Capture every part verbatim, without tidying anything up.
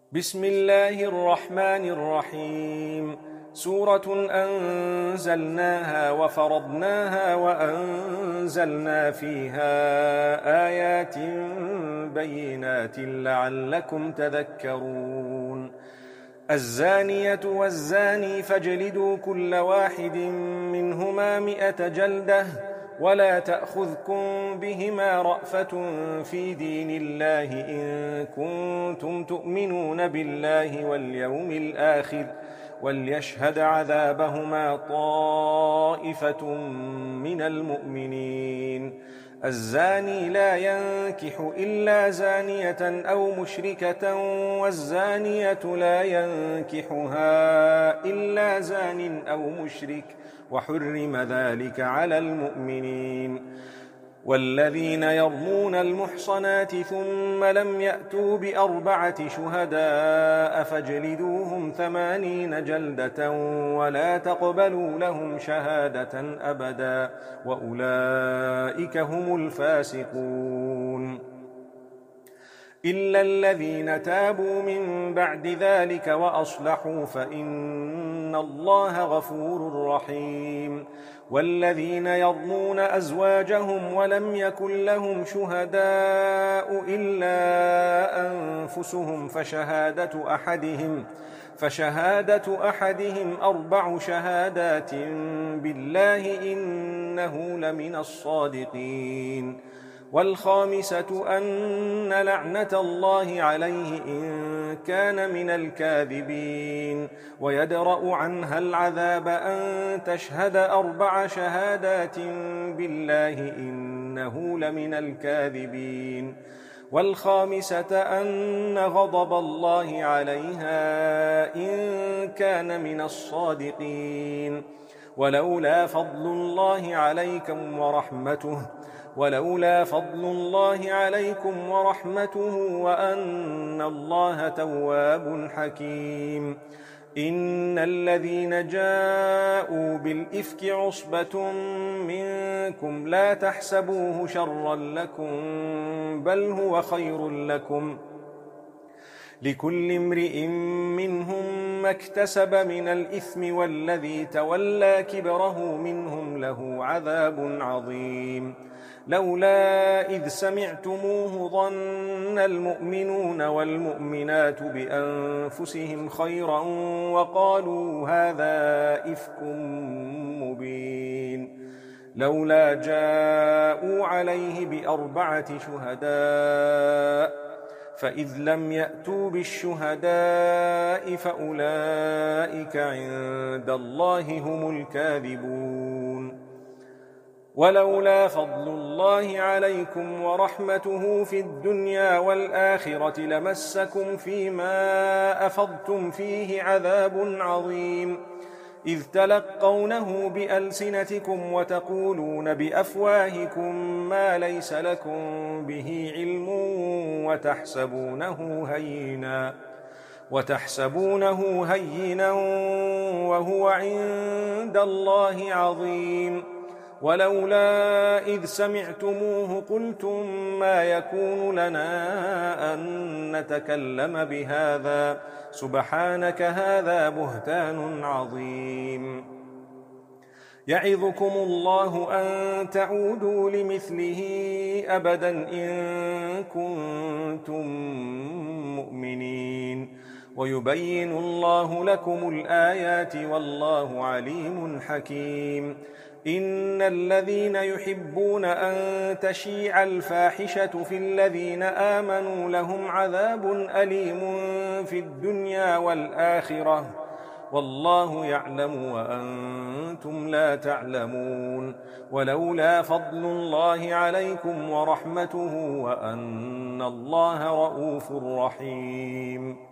بسم الله الرحمن الرحيم. سورة أنزلناها وفرضناها وأنزلنا فيها آيات بينات لعلكم تذكرون. الزانية والزاني فاجلدوا كل واحد منهما مئة جلدة ولا تأخذكم بهما رأفة في دين الله إن كنتم تؤمنون بالله واليوم الآخر وليشهد عذابهما طائفة من المؤمنين. الزاني لا ينكح إلا زانية أو مشركة والزانية لا ينكحها إلا زان أو مشرك وحرم ذلك على المؤمنين. والذين يرمون المحصنات ثم لم يأتوا بأربعة شهداء فاجلدوهم ثمانين جلدة ولا تقبلوا لهم شهادة أبدا وأولئك هم الفاسقون. إلا الذين تابوا من بعد ذلك وأصلحوا فإن الله غفور رحيم. والذين يرمون أزواجهم ولم يكن لهم شهداء إلا أنفسهم فشهادة أحدهم فشهادة أحدهم أربع شهادات بالله إنه لمن الصادقين. والخامسة أن لعنة الله عليه إن كان من الكاذبين. ويدرأ عنها العذاب أن تشهد أربع شهادات بالله إنه لمن الكاذبين. والخامسة أن غضب الله عليها إن كان من الصادقين. ولولا فضل الله عليكم ورحمته ولولا فضل الله عليكم ورحمته وأن الله تواب حكيم. إن الذين جاءوا بالإفك عصبة منكم لا تحسبوه شرا لكم بل هو خير لكم لكل امرئ منهم ما اكتسب من الإثم والذي تولى كبره منهم له عذاب عظيم. لولا إذ سمعتموه ظن المؤمنون والمؤمنات بأنفسهم خيرا وقالوا هذا إفك مبين. لولا جاءوا عليه بأربعة شهداء فإذ لم يأتوا بالشهداء فأولئك عند الله هم الكاذبون. ولولا فضل الله عليكم ورحمته في الدنيا والآخرة لمسكم فيما أفضتم فيه عذاب عظيم. إذ تلقونه بألسنتكم وتقولون بأفواهكم ما ليس لكم به علم وتحسبونه هينا وتحسبونه هينا وهو عند الله عظيم. ولولا إذ سمعتموه قلتم ما يكون لنا أن نتكلم بهذا سبحانك هذا بهتان عظيم. يعظكم الله أن تعودوا لمثله أبدا إن كنتم مؤمنين. ويبين الله لكم الآيات والله عليم حكيم. إن الذين يحبون أن تشيع الفاحشة في الذين آمنوا لهم عذاب أليم في الدنيا والآخرة والله يعلم وأنتم لا تعلمون. ولولا فضل الله عليكم ورحمته وأن الله رؤوف رحيم.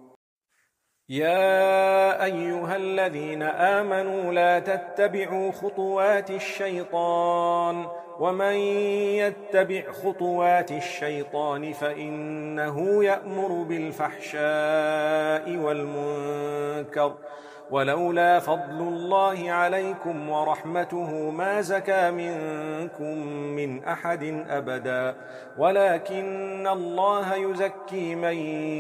يا أيها الذين آمنوا لا تتبعوا خطوات الشيطان ومن يتبع خطوات الشيطان فإنه يأمر بالفحشاء والمنكر ولولا فضل الله عليكم ورحمته ما زكى منكم من أحد أبدا ولكن الله يزكي من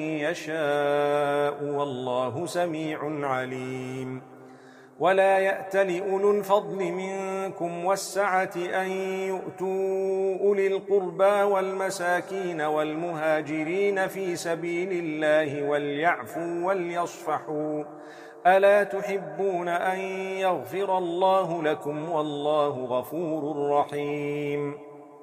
يشاء والله سميع عليم. ولا يأتل أولو الفضل منكم والسعة أن يؤتوا أولي القربى والمساكين والمهاجرين في سبيل الله وليعفوا وليصفحوا ألا تحبون أن يغفر الله لكم والله غفور رحيم.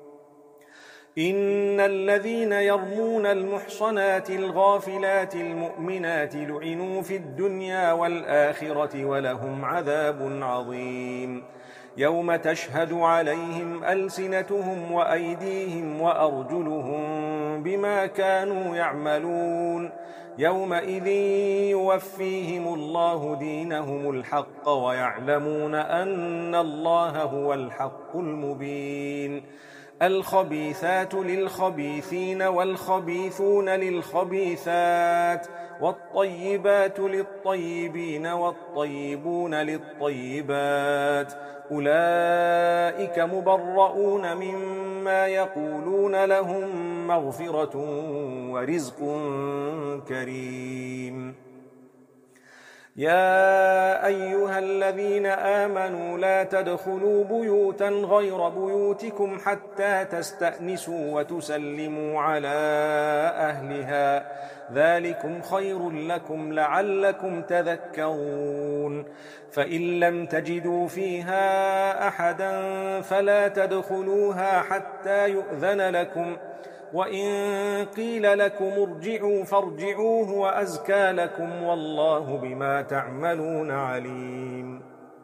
إن الذين يرمون المحصنات الغافلات المؤمنات لعنوا في الدنيا والآخرة ولهم عذاب عظيم. يوم تشهد عليهم ألسنتهم وأيديهم وأرجلهم بما كانوا يعملون يومئذ يوفيهم الله دينهم الحق ويعلمون أن الله هو الحق المبين. الخبيثات للخبيثين والخبيثون للخبيثات والطيبات للطيبين والطيبون للطيبات أولئك مبرؤون مما يقولون لهم مغفرة ورزق كريم. يا أيها الذين آمنوا لا تدخلوا بيوتا غير بيوتكم حتى تستأنسوا وتسلموا على أهلها ذلكم خير لكم لعلكم تذكرون. فإن لم تجدوا فيها أحدا فلا تدخلوها حتى يؤذن لكم وإن قيل لكم ارجعوا فارجعوا هو أزكى لكم والله بما تعملون عليم.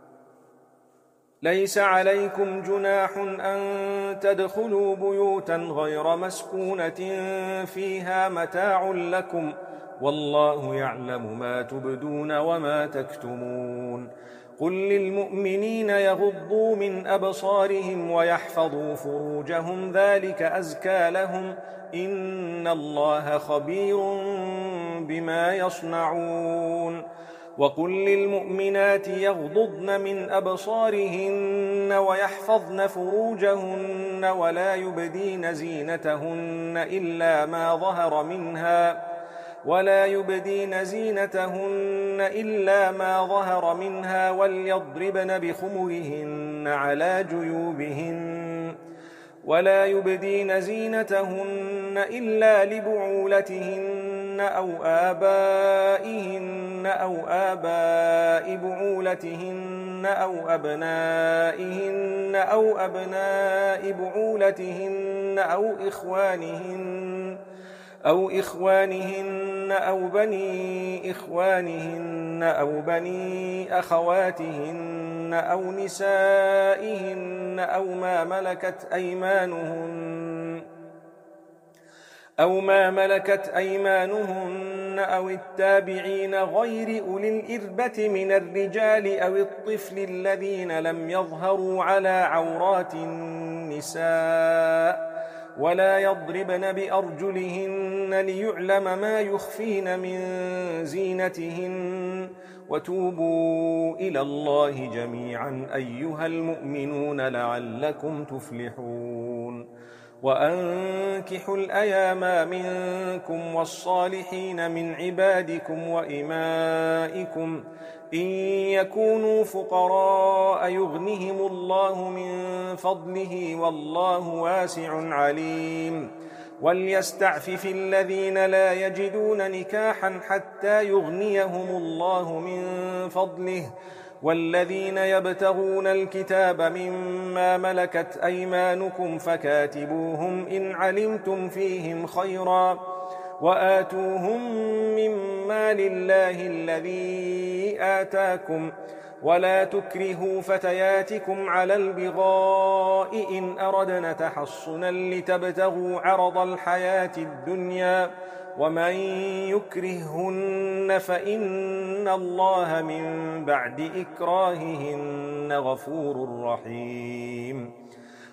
ليس عليكم جناح أن تدخلوا بيوتا غير مسكونة فيها متاع لكم والله يعلم ما تبدون وما تكتمون. قل للمؤمنين يغضوا من أبصارهم ويحفظوا فروجهم ذلك أزكى لهم إن الله خبير بما يصنعون. وقل للمؤمنات يغضضن من أبصارهن ويحفظن فروجهن ولا يبدين زينتهن إلا ما ظهر منها ولا يبدين زينتهن إلا ما ظهر منها وليضربن بخمرهن على جيوبهن ولا يبدين زينتهن إلا لبعولتهن أو آبائهن أو آباء بعولتهن أو أبنائهن أو أبناء بعولتهن أو إخوانهن أو إخوانهن أو بني إخوانهن أو بني أخواتهن أو نسائهن أو ما ملكت أيمانهن أو ما ملكت أيمانهن أو التابعين غير أولي الإربة من الرجال أو الطفل الذين لم يظهروا على عورات النساء ولا يضربن بأرجلهن ليعلم ما يخفين من زينتهن وتوبوا إلى الله جميعا أيها المؤمنون لعلكم تفلحون. وأنكحوا الأيام منكم والصالحين من عبادكم وإمائكم إن يكونوا فقراء يغنهم الله من فضله والله واسع عليم. وليستعفف الذين لا يجدون نكاحا حتى يغنيهم الله من فضله والذين يبتغون الكتاب مما ملكت أيمانكم فكاتبوهم إن علمتم فيهم خيرا وآتوهم مما لله الذي آتاكم ولا تكرهوا فتياتكم على البغاء إن أردنا تحصنا لتبتغوا عرض الحياة الدنيا ومن يكرههن فإن الله من بعد إكراههن غفور رحيم.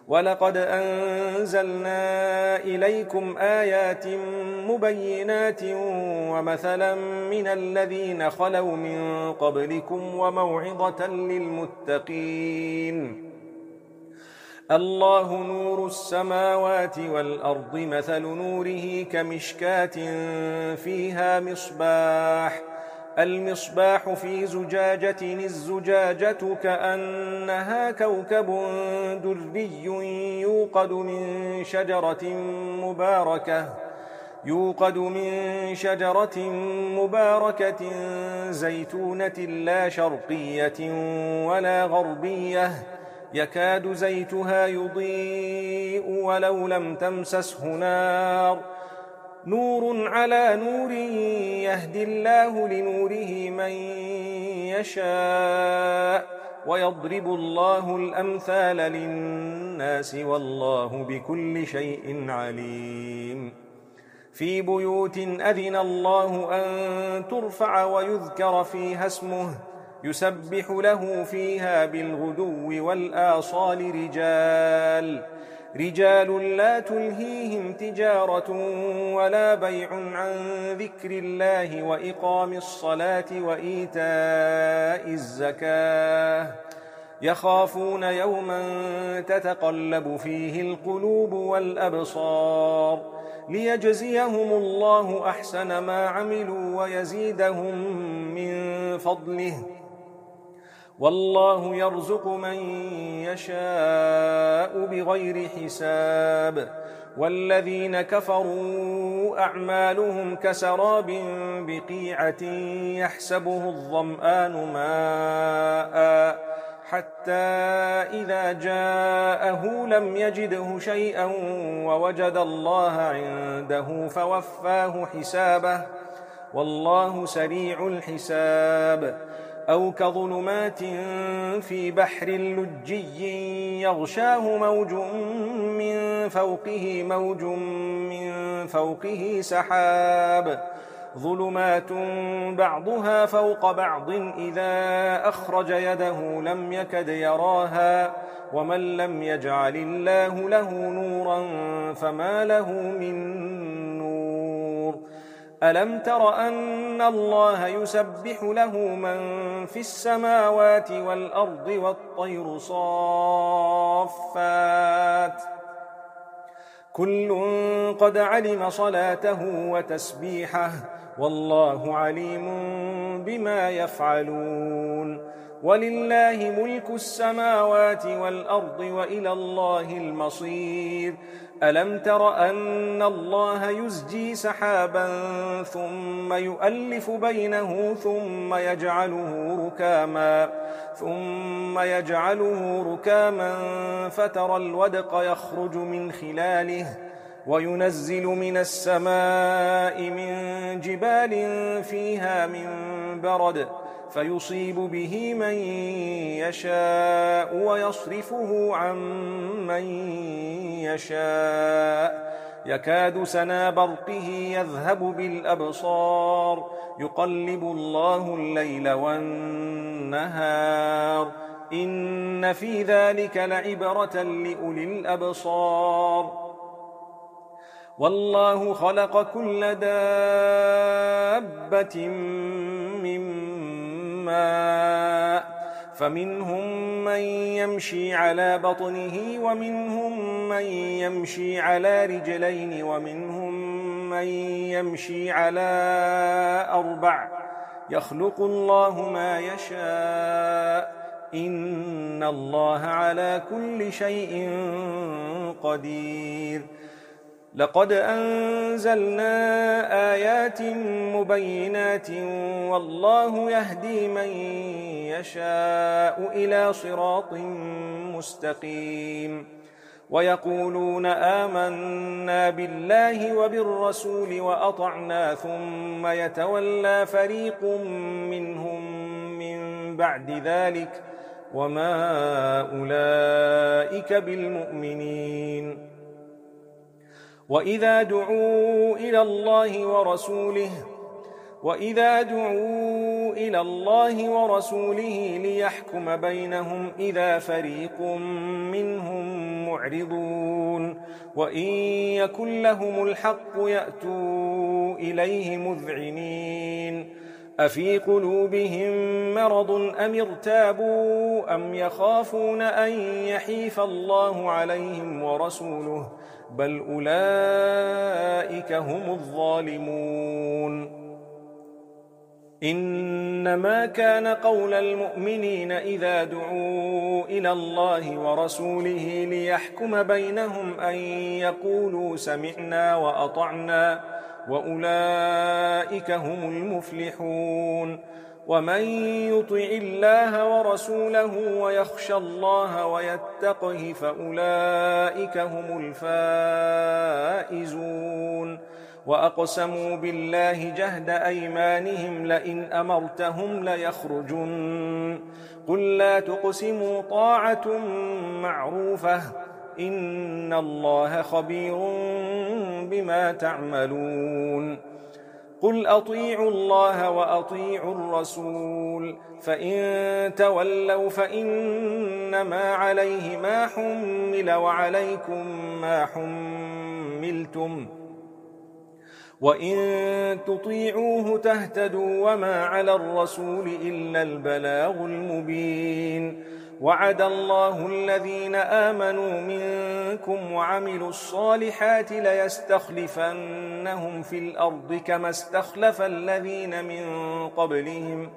ولقد أنزلنا إليكم آيات مبينات ومثلا من الذين خلوا من قبلكم وموعظة للمتقين. الله نور السماوات والأرض، مثل نوره كمشكاة فيها مصباح، المصباح في زجاجة، الزجاجة كأنها كوكب دري يوقد من شجرة مباركة يوقد من شجرة مباركة زيتونة لا شرقية ولا غربية، يكاد زيتها يضيء ولو لم تمسسه نار، نور على نور، يهدي الله لنوره من يشاء، ويضرب الله الأمثال للناس والله بكل شيء عليم. في بيوت أذن الله أن ترفع ويذكر فيها اسمه يسبح له فيها بالغدو والآصال رجال رجال لا تلهيهم تجارة ولا بيع عن ذكر الله وإقام الصلاة وإيتاء الزكاة، يخافون يوما تتقلب فيه القلوب والأبصار، ليجزيهم الله أحسن ما عملوا ويزيدهم من فضله، والله يرزق من يشاء بغير حساب. والذين كفروا أعمالهم كسراب بقيعة يحسبه الظمآن ماء حتى إذا جاءه لم يجده شيئا ووجد الله عنده فوفاه حسابه، والله سريع الحساب. أو كظلمات في بحر لجي يغشاه موج من فوقه موج من فوقه سحاب، ظلمات بعضها فوق بعض إذا أخرج يده لم يكد يراها، ومن لم يجعل الله له نورا فما له من نور. ألم تر أن الله يسبح له من في السماوات والأرض والطير صافات، كل قد علم صلاته وتسبيحه، والله عليم بما يفعلون. ولله ملك السماوات والأرض وإلى الله المصير. ألم تر أن الله يزجي سحابا ثم يؤلف بينه ثم يجعله ركاما ثم يجعله ركاما فترى الودق يخرج من خلاله، وينزل من السماء من جبال فيها من برد فيصيب به من يشاء ويصرفه عن من يشاء، يكاد سنا برقه يذهب بالأبصار، يقلب الله الليل والنهار، إن في ذلك لعبرة لأولي الأبصار. والله خلق كل دابة من ماء، فمنهم من يمشي على بطنه ومنهم من يمشي على رجلين ومنهم من يمشي على أربع، يخلق الله ما يشاء، إن الله على كل شيء قدير. لقد أنزلنا آيات مبينات والله يهدي من يشاء إلى صراط مستقيم. ويقولون آمنا بالله وبالرسول وأطعنا ثم يتولى فريق منهم من بعد ذلك وما أولئك بالمؤمنين. وإذا دعوا إلى الله ورسوله وإذا دعوا إلى الله ورسوله ليحكم بينهم إذا فريق منهم معرضون وإن يكن لهم الحق يأتوا إليه مذعنين أفي قلوبهم مرض أم ارتابوا أم يخافون أن يحيف الله عليهم ورسوله بل أولئك هم الظالمون إنما كان قول المؤمنين إذا دعوا إلى الله ورسوله ليحكم بينهم أن يقولوا سمعنا وأطعنا وأولئك هم المفلحون ومن يطع الله ورسوله ويخشى الله ويتقه فأولئك هم الفائزون وأقسموا بالله جهد أيمانهم لئن أمرتهم ليخرجن قل لا تقسموا طاعة معروفة إن الله خبير بما تعملون قل أطيعوا الله وأطيعوا الرسول فإن تولوا فإنما عليه ما حمل وعليكم ما حملتم وإن تطيعوه تهتدوا وما على الرسول إلا البلاغ المبين وعد الله الذين آمنوا منكم وعملوا الصالحات ليستخلفنهم في الأرض كما استخلف الذين من قبلهم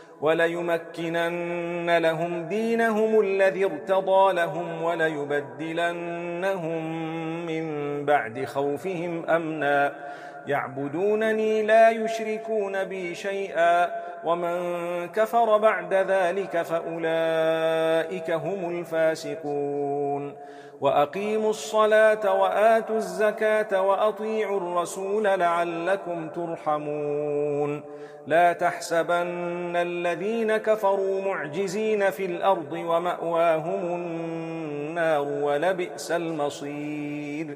وليمكنن لهم دينهم الذي ارتضى لهم وليبدلنهم من بعد خوفهم أمنا يعبدونني لا يشركون بي شيئا ومن كفر بعد ذلك فأولئك هم الفاسقون وأقيموا الصلاة وآتوا الزكاة وأطيعوا الرسول لعلكم ترحمون لا تحسبن الذين كفروا معجزين في الأرض ومأواهم النار ولبئس المصير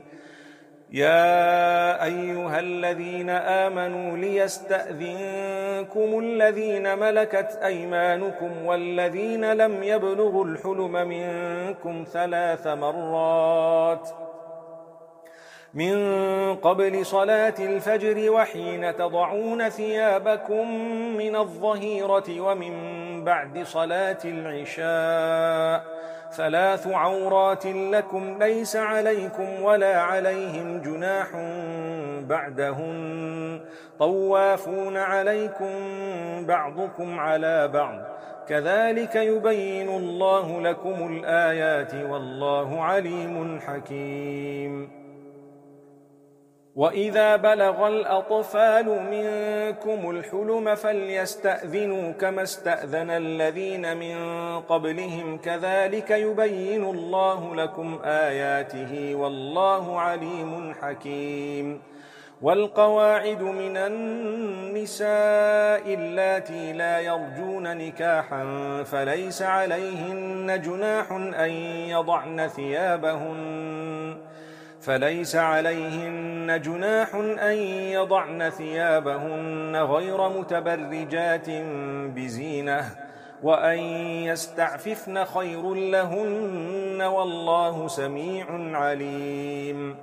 يا أيها الذين آمنوا ليستأذنكم الذين ملكت أيمانكم والذين لم يبلغوا الحلم منكم ثلاث مرات من قبل صلاة الفجر وحين تضعون ثيابكم من الظهيرة ومن بعد صلاة العشاء ثلاث عورات لكم ليس عليكم ولا عليهم جناح بعدهن طوافون عليكم بعضكم على بعض كذلك يبين الله لكم الآيات والله عليم حكيم وإذا بلغ الأطفال منكم الحلم فليستأذنوا كما استأذن الذين من قبلهم كذلك يبين الله لكم آياته والله عليم حكيم والقواعد من النساء اللاتي لا يرجون نكاحا فليس عليهن جناح أن يضعن ثيابهن فليس عليهن جناح أن يضعن ثيابهن غير متبرجات بزينة وأن يستعففن خير لهن والله سميع عليم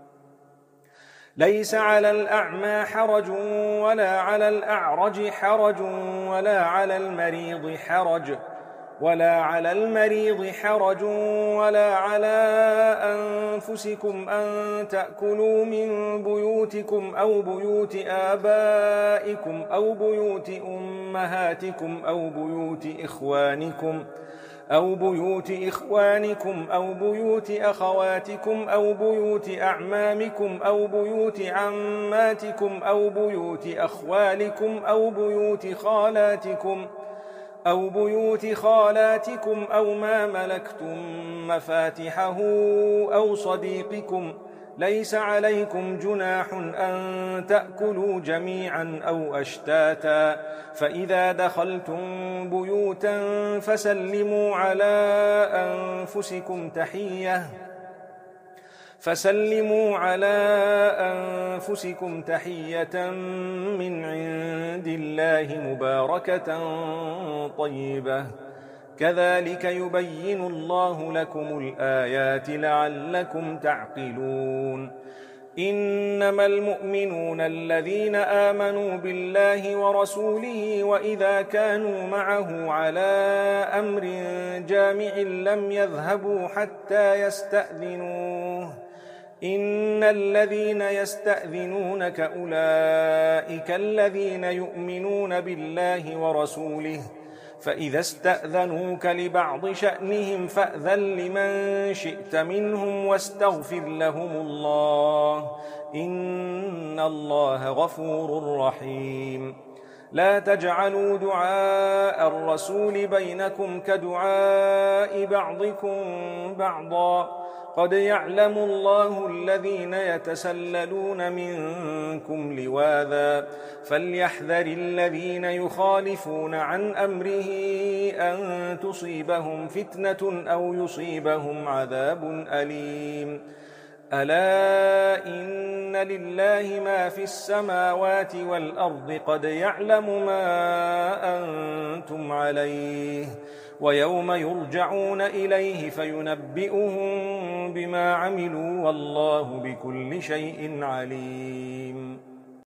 ليس على الأعمى حرج ولا على الأعرج حرج ولا على المريض حرج ولا على المريض حرج ولا على أنفسكم أن تأكلوا من بيوتكم أو بيوت آبائكم أو بيوت أمهاتكم أو بيوت إخوانكم أو بيوت إخوانكم أو بيوت أخواتكم أو بيوت أعمامكم أو بيوت عماتكم أو بيوت أخوالكم أو بيوت خالاتكم أو بيوت خالاتكم أو ما ملكتم مفاتحه أو صديقكم ليس عليكم جناح أن تأكلوا جميعا أو أشتاتا فإذا دخلتم بيوتا فسلموا على أنفسكم تحية فسلموا على أنفسكم تحية من عند الله مباركة طيبة كذلك يبين الله لكم الآيات لعلكم تعقلون إنما المؤمنون الذين آمنوا بالله ورسوله وإذا كانوا معه على أمر جامع لم يذهبوا حتى يستأذنوه إن الذين يستأذنونك أولئك الذين يؤمنون بالله ورسوله فإذا استأذنوك لبعض شأنهم فأذن لمن شئت منهم واستغفر لهم الله إن الله غفور رحيم لا تجعلوا دعاء الرسول بينكم كدعاء بعضكم بعضا قد يعلم الله الذين يتسللون منكم لواذا فليحذر الذين يخالفون عن أمره أن تصيبهم فتنة أو يصيبهم عذاب أليم ألا إن لله ما في السماوات والأرض قد يعلم ما أنتم عليه ويوم يرجعون إليه فينبئهم بما عملوا والله بكل شيء عليم